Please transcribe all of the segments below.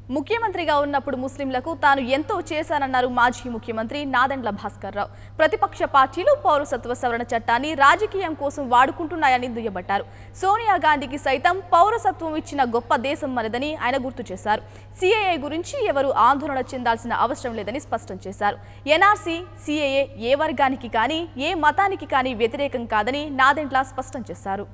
ముఖ్యమంత్రిగా ఉన్నప్పుడు ముస్లింలకు తాను ఎంతో చేశానన్నారు మాజీ ముఖ్యమంత్రి నాదెండ్ల భాస్కర్ రావు. ప్రతిపక్ష పార్టీలు పౌరసత్వ సవరణ చట్టాన్ని రాజకీయం కోసం వాడుకుంటున్నాయని దుయ్యబట్టారు. సోనియా గాంధీకి సైతం పౌరసత్వం ఇచ్చిన గొప్ప దేశం మనదని ఆయన గుర్తు చేశారు. CAA గురించి ఎవరు ఆందోళన చెందాల్సిన అవసరం లేదని స్పష్టం చేశారు. NRC, CAA ఏ వర్గానికి కానీ ఏ మతానికి కానీ వ్యతిరేకం కాదని నాదెండ్ల స్పష్టం చేశారు.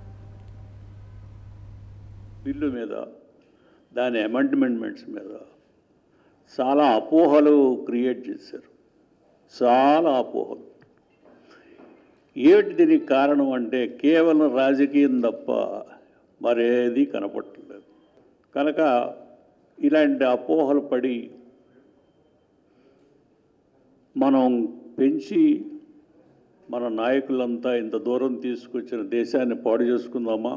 బిల్లు మీద దాని అమెండ్మెంట్స్ మీద చాలా అపోహలు క్రియేట్ చేశారు. చాలా అపోహలు. ఏమిటి దీనికి కారణం అంటే కేవలం రాజకీయం తప్ప మరేది కనపడలేదు. కనుక ఇలాంటి అపోహలు పడి మనం పెంచి మన నాయకులంతా ఇంత దూరం తీసుకొచ్చిన దేశాన్ని పాడు చేసుకుందామా,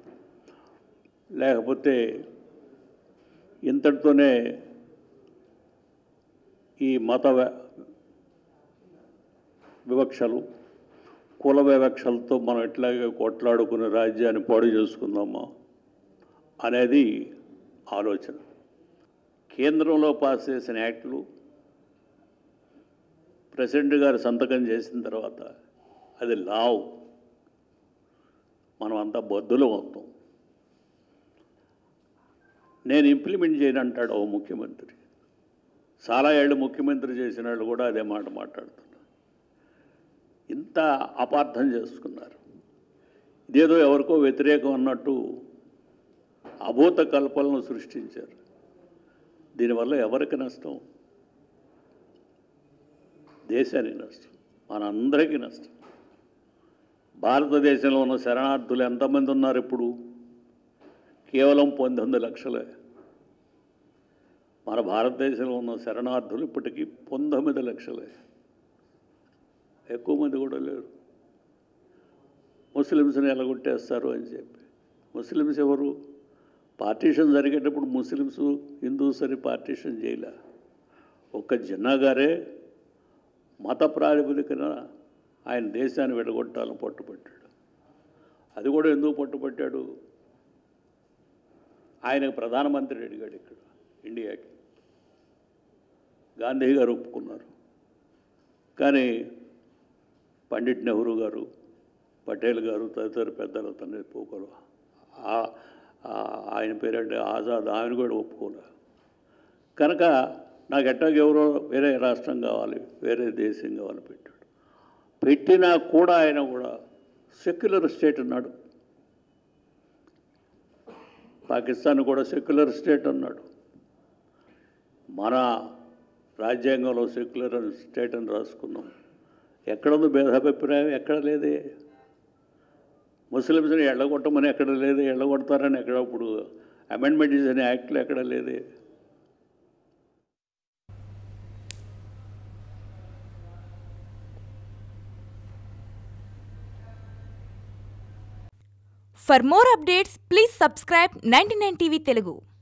లేకపోతే ఇంతటితోనే ఈ మత వివక్షలు, కుల వివక్షలతో మనం ఎట్లాగే కొట్లాడుకునే రాజ్యాన్ని పాడు చేసుకుందామా అనేది ఆలోచన. కేంద్రంలో పాస్ చేసిన యాక్టులు ప్రెసిడెంట్ గారు సంతకం చేసిన తర్వాత అది లావు, మనం అంతా బద్దులు అవుతాం. నేను ఇంప్లిమెంట్ చేయను అంటాడు ఓ ముఖ్యమంత్రి. చాలా ఏళ్ళు ముఖ్యమంత్రి చేసిన వాళ్ళు కూడా అదే మాట మాట్లాడుతున్నారు. ఇంత అపార్థం చేసుకున్నారు. ఇదేదో ఎవరికో వ్యతిరేకం అన్నట్టు అభూత కల్పనలు సృష్టించారు. దీనివల్ల ఎవరికి నష్టం? దేశానికి నష్టం, మనందరికీ నష్టం. భారతదేశంలో ఉన్న శరణార్థులు ఎంతమంది ఉన్నారు? ఇప్పుడు కేవలం 19 లక్షలే. మన భారతదేశంలో ఉన్న శరణార్థులు ఇప్పటికీ 19 లక్షలే. ఎక్కువ మంది కూడా లేరు. ముస్లిమ్స్ని ఎలాగొట్టేస్తారు అని చెప్పి. ముస్లిమ్స్ ఎవరు? పార్టీషన్ జరిగేటప్పుడు ముస్లిమ్స్ హిందూస్ అని పార్టీషన్ చేయలే. ఒక్క జిన్నా గారే మత ప్రాతిపదికన ఆయన దేశాన్ని విడగొట్టాలని పట్టుపట్టాడు. అది కూడా ఎందుకు పట్టుపట్టాడు? ఆయనకు ప్రధానమంత్రి అడిగాడు ఇక్కడ ఇండియాకి. గాంధీ గారు ఒప్పుకున్నారు. కానీ పండిట్ నెహ్రూ గారు, పటేల్ గారు తదితర పెద్దలు తన ఒప్పుకోరు. ఆయన పేరంటే ఆజాద్, ఆయన కూడా ఒప్పుకోలే. కనుక నాకు ఎట్టాగ ఎవరో వేరే రాష్ట్రం కావాలి, వేరే దేశం కావాలి పెట్టాడు. పెట్టినా కూడా ఆయన కూడా సెక్యులర్ స్టేట్ అన్నాడు. పాకిస్తాన్ కూడా సెక్యులర్ స్టేట్ అన్నాడు. మన రాజ్యాంగంలో సెక్యులర్ స్టేట్ అని రాసుకున్నాం. ఎక్కడుంది భేదాభిప్రాయం? ఎక్కడ లేదే. ముస్లిమ్స్ని ఎళ్ళగొట్టమని ఎక్కడ లేదే, ఎళ్ళగొడతారని ఎక్కడ ఇప్పుడు అమెండ్మెంట్ చేసిన యాక్ట్లు ఎక్కడ లేదే. For more updates, please subscribe 99TV Telugu.